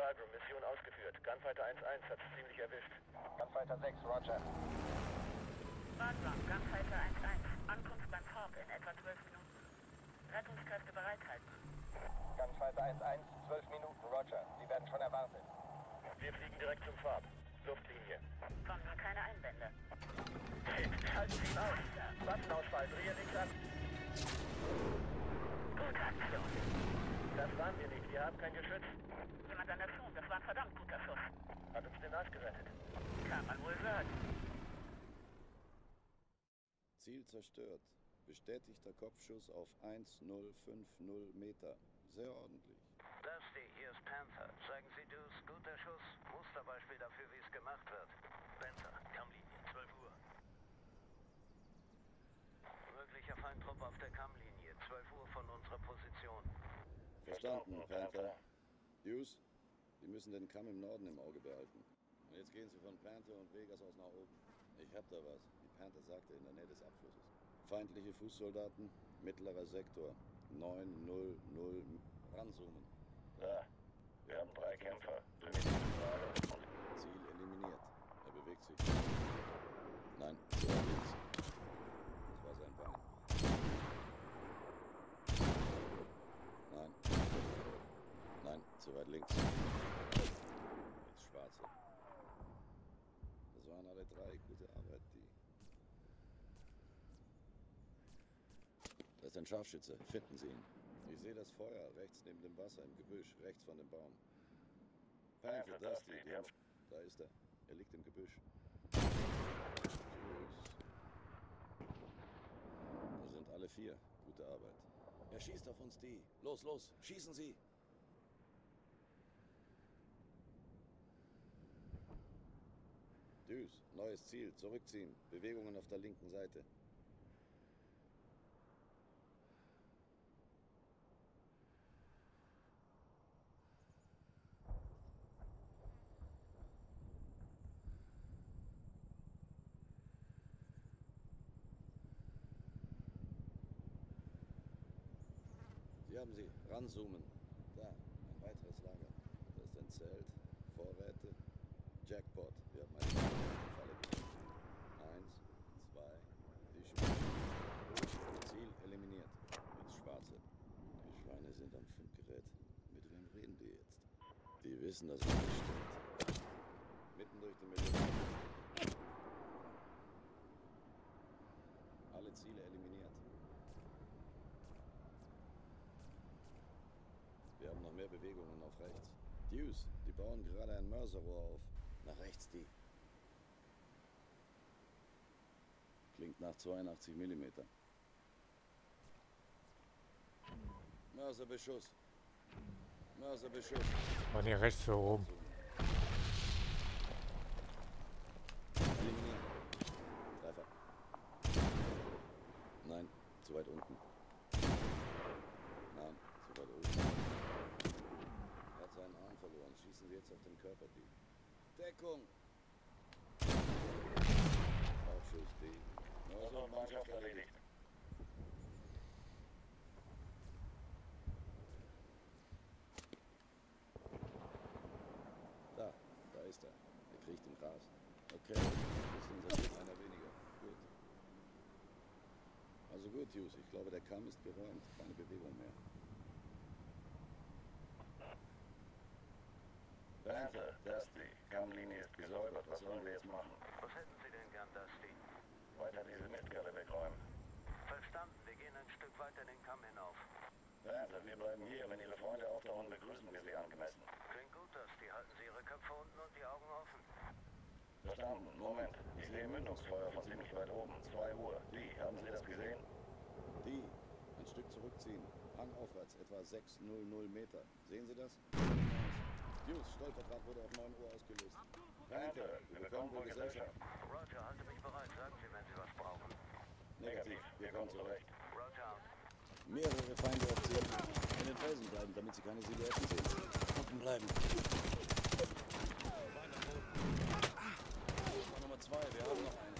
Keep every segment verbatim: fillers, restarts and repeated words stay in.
Pilgrim, Mission ausgeführt. Gunfighter eins eins hat's ziemlich erwischt. Gunfighter sechs, Roger. Bagram, Gunfighter eins eins. Ankunft beim Farb in etwa zwölf Minuten. Rettungskräfte bereithalten. Gunfighter eins eins, zwölf Minuten, Roger. Sie werden schon erwartet. Wir fliegen direkt zum Farb. Luftlinie. Von mir keine Einwände. Shit, halten Sie ihn auf. Waffenausfall, drehe links ab. Gute Aktion. Das waren wir nicht, ihr habt kein Geschütz. Jemand an der Zone, das war ein verdammt guter Schuss. Hat uns den Arsch gerettet. Kann man wohl sagen. Ziel zerstört. Bestätigter Kopfschuss auf tausendfünfzig Meter. Sehr ordentlich. Dusty, hier ist Panther. Sagen Sie, Deuce, guter Schuss. Musterbeispiel dafür, wie es gemacht wird. Panther, Kammlinie, zwölf Uhr. Möglicher Feindtrupp auf der Kammlinie, zwölf Uhr von unserer Position. Verstanden, Panther. Deuce, Sie müssen den Kamm im Norden im Auge behalten. Und jetzt gehen Sie von Panther und Vegas aus nach oben. Ich hab da was, wie Panther sagte, in der Nähe des Abflusses. Feindliche Fußsoldaten, mittlerer Sektor, neun null null, ranzoomen. Ja, wir haben drei Kämpfer. Ziel eliminiert. Er bewegt sich. Nein, zu weit links. Das war sein Bein. Nein. Nein, zu weit links. Jetzt Schwarze. Das waren alle drei. Gute Arbeit, die. Das ist ein Scharfschütze. Finden Sie ihn. Ich sehe das Feuer rechts neben dem Wasser im Gebüsch, rechts von dem Baum. Panther, Dusty, die haben... Da ist er. Er liegt im Gebüsch. Tschüss. Da sind alle vier. Gute Arbeit. Er schießt auf uns die. Los, los, schießen Sie! Deuce, neues Ziel. Zurückziehen. Bewegungen auf der linken Seite. Sie haben sie. Ranzoomen. Da, ein weiteres Lager. Das ist ein Zelt, Vorräte, Jackpot. Wir haben eine Falle gefunden. Eins, zwei, die Schweine. Ziel eliminiert. Jetzt Schwarze. Die Schweine sind am Funkgerät. Mit wem reden die jetzt? Die wissen, dass es nicht stimmt. Mitten durch die Millionen. Alle Ziele eliminiert. Wir haben noch mehr Bewegungen auf rechts. Deuce, die bauen gerade ein Mörserrohr auf. Nach rechts die. Klingt nach zweiundachtzig Millimeter. Mörserbeschuss. Mörserbeschuss. Und hier rechts so oben. Eliminieren. Treffer. Nein, zu weit unten. Nein, zu weit oben. Er hat seinen Arm verloren. Schießen wir jetzt auf den Körper die. Deckung! Aufschuss die. Unsere Mannschaft erledigt. Da, da ist er. Er kriecht im Gras. Okay, das ist unser Ziel, einer weniger. Gut. Also gut, Hughes, ich glaube, der Kamm ist geräumt. Keine Bewegung mehr. Panther, Dusty, Kammlinie ist gesäubert. Was sollen wir jetzt machen? Was hätten Sie denn gern, Dusty? Weiter diese Mistkerle wegräumen. Verstanden, wir gehen ein Stück weiter den Kamm hinauf. Panther, wir bleiben hier. Wenn Ihre Freunde auftauchen, begrüßen wir sie angemessen. Klingt gut, Dusty. Halten Sie Ihre Köpfe unten und die Augen offen. Verstanden. Moment. Ich sehe Mündungsfeuer von ziemlich weit oben. zwei Uhr. Die, haben Sie das gesehen? Die, ein Stück zurückziehen. Hang aufwärts, etwa sechshundert Meter. Sehen Sie das? Hughes, Stolperdraht wurde auf neun Uhr ausgelöst. Panther, wir bekommen wohl Gesellschaft. Roger, halte mich bereit. Sagen Sie, wenn Sie was brauchen. Negativ. Wir kommen zurecht. Roger. Mehrere Feinde auf Ziel. In den Felsen bleiben, damit sie keine Silhouetten sehen. Unten bleiben. Nummer zwei, wir haben noch einen.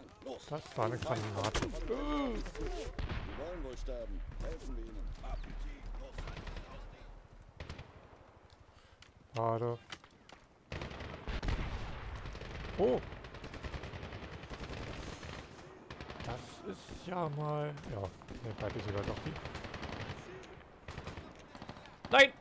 Lang, los. Das war eine Granate. Die wollen wohl sterben. Helfen wir ihnen. R P G, los. Warte. Oh. Das ist ja mal... Ja, ne, bleibt ist sogar doch die. Nein!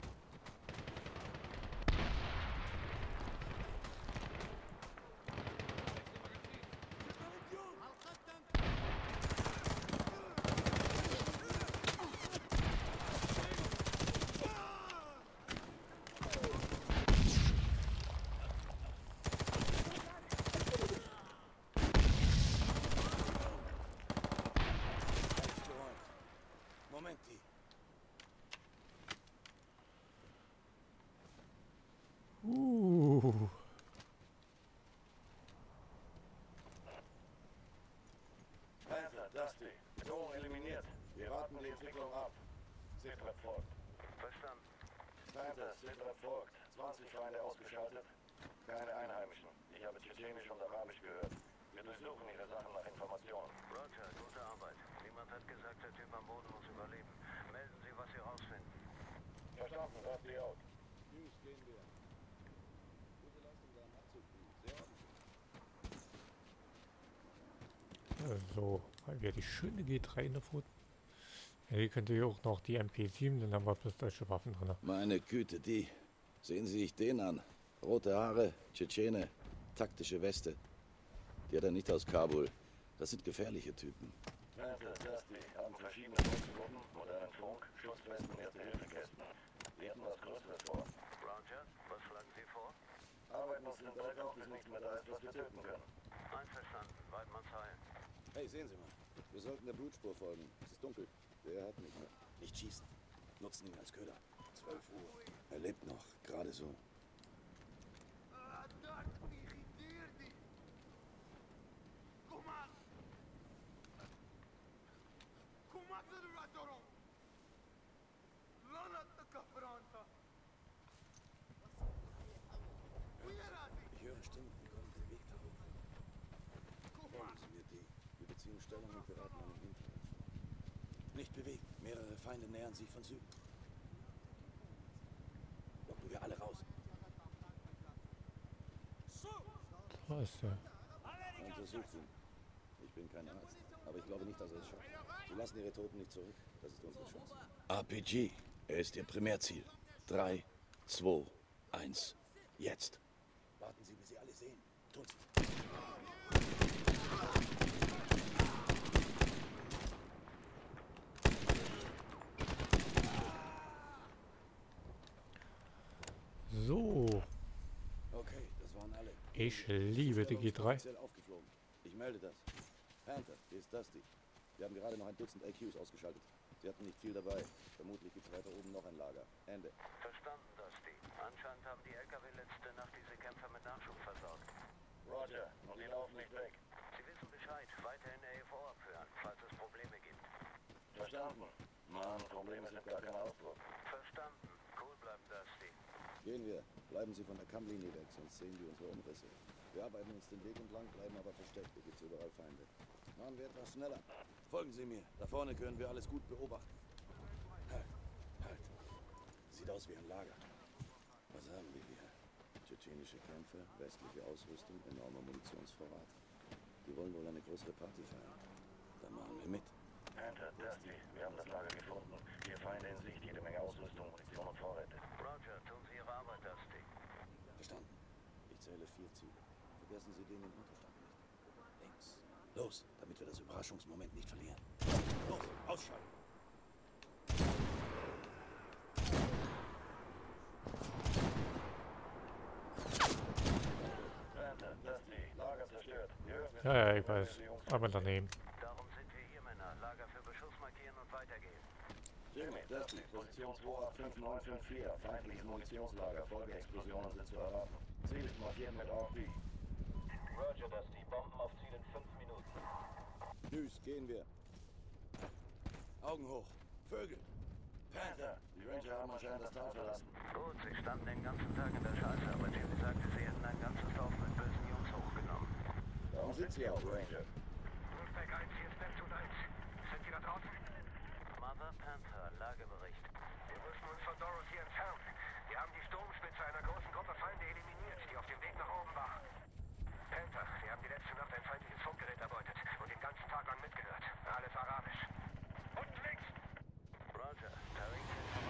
Momenti. Uh. Panther, Dusty. Bedrohung eliminiert. Wir warten die Entwicklung ab. Sitrep folgt. Verstanden. Panther, Sitrep folgt. zwanzig Feinde ausgeschaltet. Keine Einheimischen. Ich habe Tschetschenisch und Arabisch gehört. Wir durchsuchen ihre Sachen nach Informationen. Roger, gute Arbeit. Niemand hat gesagt, der Typ am Boden muss überleben. Melden Sie, was Sie rausfinden. Verstanden, Dusty out. News, gehen wir. Gute Leistung da im Abzug. Sehr ordentlich. So, haben wir die schöne G drei in der Foto. Ja, hier könnt ihr auch noch die M P sieben, dann haben wir plus deutsche Waffen drin. Meine Güte, die. Sehen Sie sich den an. Rote Haare, Tschetschene, taktische Weste. Die hat er nicht aus Kabul. Das sind gefährliche Typen. Panther, Dusty haben verschiedene Volksgruppen, modernen Funk, Schutzwesten, Erste-Hilfe-Kästen. Wir hatten was Größeres vor. Roger, was schlagen Sie vor? Arbeiten uns den Berg auf, bis nichts mehr da ist, was wir töten können. Einverstanden. Weidmanns Heil. Hey, sehen Sie mal. Wir sollten der Blutspur folgen. Es ist dunkel. Der hat nicht mehr. Nicht schießen. Nutzen ihn als Köder. zwölf Uhr. Er lebt noch. Gerade so. Ich höre Stimmen. Wir kommen den Weg da hoch. Folgen Sie mir, die. Wir beziehen Stellung und beraten einen Hinterhalt vor. Nicht bewegen. Mehrere Feinde nähern sich von Süden. Locken wir alle raus. Da ist er. Untersucht ihn. Ich bin kein Arzt, aber ich glaube nicht, dass er es schafft. Sie lassen ihre Toten nicht zurück. Das ist unsere Chance. R P G. Er ist Ihr Primärziel. Drei, zwei, eins. Jetzt. Warten Sie, bis Sie alle sehen. Tun Sie. So, Okay, das waren alle. ich liebe die G drei. Offiziell aufgeflogen. Ich melde das. Panther, hier ist Dusty. Wir haben gerade noch ein Dutzend A Qs ausgeschaltet. Sie hatten nicht viel dabei. Vermutlich gibt es weiter oben noch ein Lager. Ende. Verstanden, Dusty. Anscheinend haben die L K W letzte Nacht diese Kämpfer mit Nachschub versorgt. Roger, und die laufen nicht weg. Sie wissen Bescheid. Weiterhin A F O abführen, falls es Probleme gibt. Verstanden. Mann, Probleme sind gar kein Ausdruck. Verstanden. Cool bleiben, Dusty. Gehen wir. Bleiben Sie von der Kammlinie weg, sonst sehen wir unsere Umrisse. Wir arbeiten uns den Weg entlang, bleiben aber versteckt. Hier gibt's überall Feinde. Machen wir etwas schneller. Folgen Sie mir. Da vorne können wir alles gut beobachten. Halt. Halt. Sieht aus wie ein Lager. Was haben wir hier? Tschetschenische Kämpfer, westliche Ausrüstung, enormer Munitionsvorrat. Die wollen wohl eine größere Party feiern. Dann machen wir mit. Panther, Dusty, wir haben das Lager gefunden. Hier Feinde in Sicht, jede Menge Ausrüstung, Munition und Vorräte. Roger, tun Sie Ihre Arbeit, Dusty. Verstanden. Ich zähle vier Ziele. Vergessen Sie den im Unterstand nicht. Links. Los, damit wir das Überraschungsmoment nicht verlieren. Los, ausschalten. Panther, Dusty, Lager zerstört. Wir hören Ja, ja, ich weiß. Aber daneben. Darum sind wir hier, Männer. Lager für Beschuss markieren und weitergehen. Jimmy, Dusty, Position zwei acht fünf neun fünf vier, feindliches Munitionslager, Folgeexplosionen sind zu erwarten. Ziel ist markiert mit R P. Roger, Dusty. Bomben auf Ziel in fünf Minuten. Tschüss, gehen wir. Augen hoch. Vögel. Panther, die Ranger haben anscheinend das Tal verlassen. Gut, Sie standen den ganzen Tag in der Scheiße, aber Jimmy sagte, Sie hätten ein ganzes Dorf mit bösen Jungs hochgenommen. Da Warum sind Sie auch? Ranger. Wolfpack eins, hier ist Neptune eins. Sind Sie da draußen? Mother Panther, Lagebericht. Wir müssen uns von Dorothy entfernen. Wir haben die Sturmspitze einer großen Gruppe Feinde eliminiert, die auf dem Weg nach oben war. Panther, wir haben die letzte Nacht ein feindliches Funkgerät erbeutet und den ganzen Tag lang mitgehört. Alles arabisch. Und links! Roger, Tariq,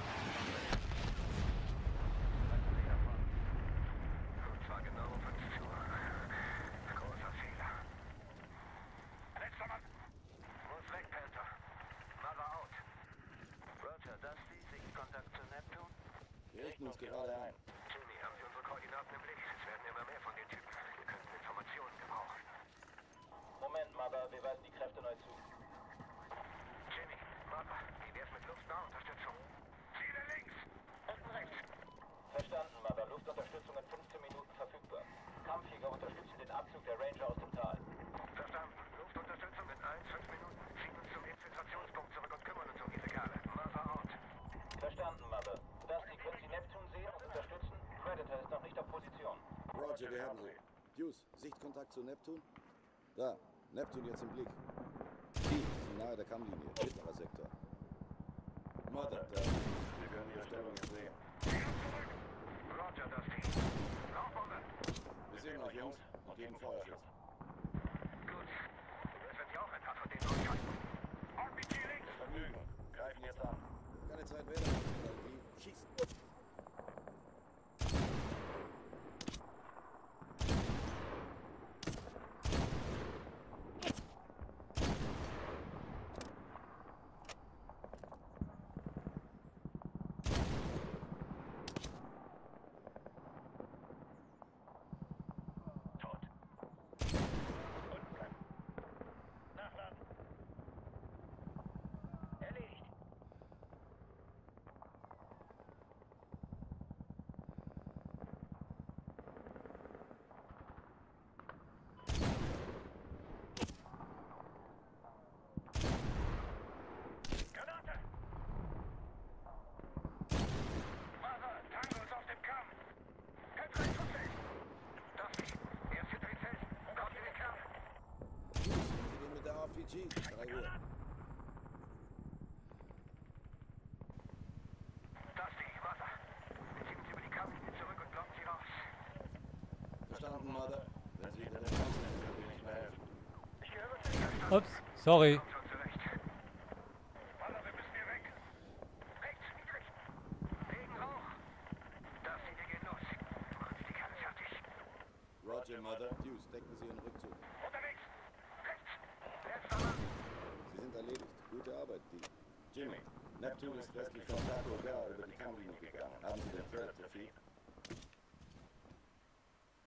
lassen Sie davon. Und zwar genau um fünfzehn Uhr. Großer Fehler. Letzter Mann! Muss weg, Panther. Mother out. Roger, Dusty, Sichtkontakt zu Neptune. Wir richten uns gerade ein. Jimmy, haben Sie unsere Koordinaten im Blick? Es werden immer mehr von den Typen. Wir könnten Informationen gebrauchen. Moment, Mother, wir weisen die Kräfte neu zu. Jimmy, Mother, wie wär's mit Luftnahunterstützung? Ziele links! Unten rechts. Verstanden, Mother. Luftunterstützung in fünfzehn Minuten verfügbar. Kampfjäger unterstützen den Abzug der Ranger aus dem Tal. Verstanden. Luftunterstützung in eins, fünf Minuten. Ziehen uns zum Infiltrationspunkt zurück und kümmern uns um die Regale. Mother out. Verstanden, Mother. Dusty, können Sie Neptune sehen und unterstützen? Predator ist noch nicht auf Position. Roger, wir haben Sie. Hughes, Sichtkontakt zu Neptune? Da, Neptune jetzt im Blick. Sie sind nahe der Kammlinie, mittlerer Sektor. Mother, da. Wir können Ihre Stellung jetzt sehen. Roger, Dusty. Rauchbombe. Wir sehen euch, Jungs, und geben Feuerschutz. Gut. Jetzt werden wir auch ein paar von denen ausschalten. R P G links! Vergnügen. Greifen jetzt an. Keine Zeit werden. Die schießen. Tot. Unten bleiben. Nachladen. Erledigt. Granate! Mother, Tango ist auf dem Kamm. Kein Dreifachfeld. Dusty, er ist hinter den Felsen. Kommt in den Kern. Hughes, Sie gehen mit der R P G. drei Uhr. Dusty, Mother. Wir ziehen uns über die Kammlinie zurück und blocken sie raus. Verstanden, Mother? Wenn Sie hinter der Fenster sind, können Sie nicht mehr helfen. Ich höre Sie nicht. Ups, sorry. Kommt schon zurecht. Mother, wir müssen hier weg. Rechts, niedrig. Wegen Rauch. Dusty, wir gehen los. Machen Sie die Kerle fertig. Roger, Mother. Hughes, decken Sie Ihren Rückzug. Unterwegs. Rechts. Letzter Mann. Sie sind erledigt. Gute Arbeit, die. Jimmy, Neptune ist westlich von Taco Bell über die Kammlinie gegangen. Haben Sie den Predator-Feed?